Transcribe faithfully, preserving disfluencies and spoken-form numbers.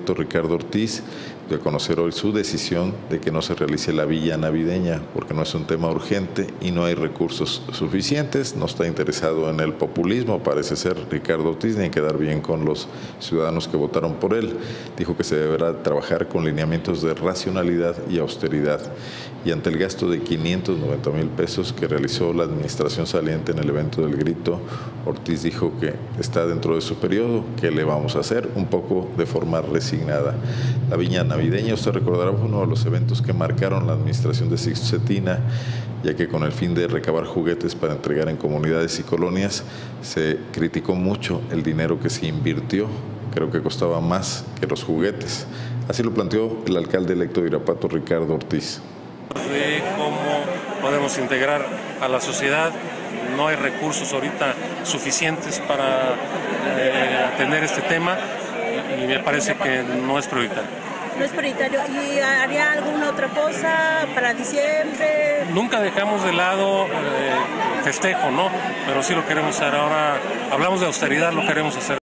electo Ricardo Ortiz dio a conocer hoy su decisión de que no se realice la villa navideña porque no es un tema urgente y no hay recursos suficientes. No está interesado en el populismo, parece ser Ricardo Ortiz, ni en quedar bien con los ciudadanos que votaron por él. Dijo que se deberá trabajar con lineamientos de racionalidad y austeridad. Y ante el gasto de quinientos noventa mil pesos que realizó la administración saliente en el evento del Grito, Ortiz dijo que está dentro de su periodo. ¿Qué le vamos a hacer? Un poco de forma resignada. La viña navideña, usted recordará, fue uno de los eventos que marcaron la administración de Sixto Cetina, ya que con el fin de recabar juguetes para entregar en comunidades y colonias, se criticó mucho el dinero que se invirtió. Creo que costaba más que los juguetes. Así lo planteó el alcalde electo de Irapuato, Ricardo Ortiz. De cómo podemos integrar a la sociedad. No hay recursos ahorita suficientes para eh, atender este tema y me parece que no es prioritario. No es prioritario. ¿Y haría alguna otra cosa para diciembre? Nunca dejamos de lado eh, festejo, ¿no? Pero sí lo queremos hacer ahora. Hablamos de austeridad, lo queremos hacer.